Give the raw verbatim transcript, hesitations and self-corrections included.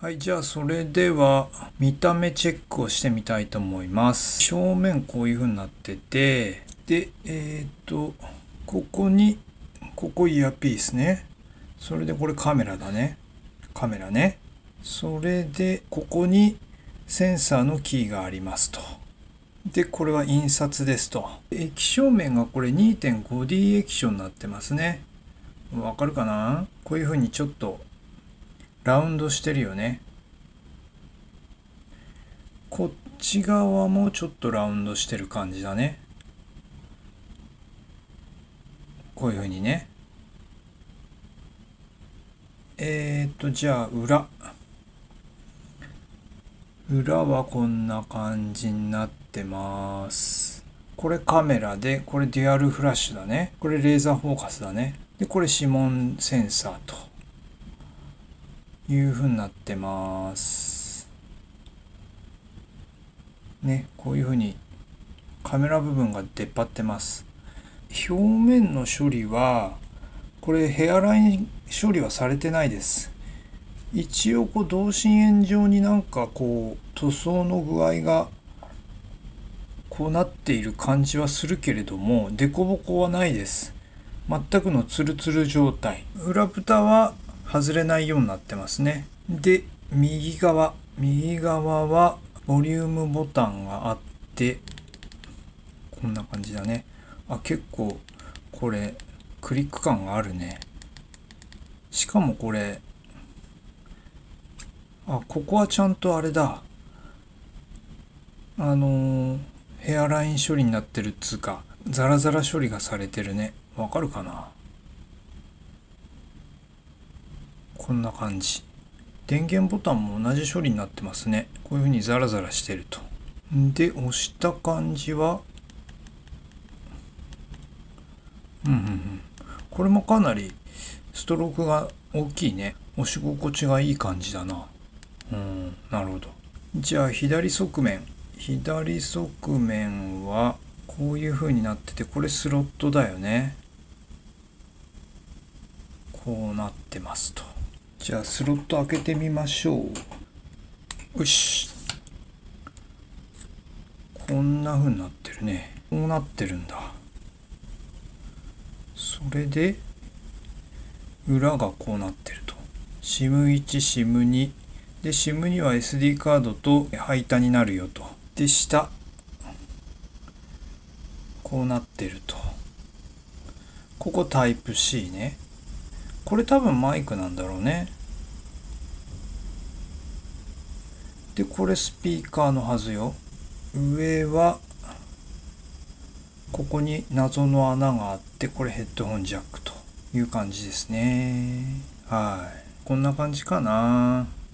はい、じゃあそれでは見た目チェックをしてみたいと思います。正面こういう風になってて、で、えっと、ここに、ここイヤーピースね。それでこれカメラだね。カメラね。それで、ここにセンサーのキーがありますと。で、これは印刷ですと。液晶面がこれ にてんごディー 液晶になってますね。わかるかな？こういう風にちょっとラウンドしてるよね。こっち側もちょっとラウンドしてる感じだね。こういう風にね。えーっと、じゃあ裏。裏はこんな感じになってます。これカメラで、これデュアルフラッシュだね。これレーザーフォーカスだね。で、これ指紋センサーという風になってます。ね、こういう風にカメラ部分が出っ張ってます。表面の処理は、これヘアライン処理はされてないです。一応こう同心円状になんかこう塗装の具合がこうなっている感じはするけれども、凸凹はないです。全くのツルツル状態。裏蓋は外れないようになってますね。で、右側。右側はボリュームボタンがあって、こんな感じだね。あ、結構これクリック感があるね。しかもこれ、あ、ここはちゃんとあれだ。あのー、ヘアライン処理になってるっつうか、ザラザラ処理がされてるね。わかるかな？こんな感じ。電源ボタンも同じ処理になってますね。こういう風にザラザラしてると。で、押した感じは、うんうんうん。これもかなりストロークが大きいね。押し心地がいい感じだな。うん、なるほど。じゃあ左側面。左側面はこういう風になってて、これスロットだよね。こうなってますと。じゃあスロット開けてみましょう。よし。こんな風になってるね。こうなってるんだ。それで裏がこうなってると。シムいち、シムに。で、シムには エスディー カードと配達になるよと。で、下。こうなってると。ここタイプ C ね。これ多分マイクなんだろうね。で、これスピーカーのはずよ。上は、ここに謎の穴があって、これヘッドホンジャックという感じですね。はい。こんな感じかな。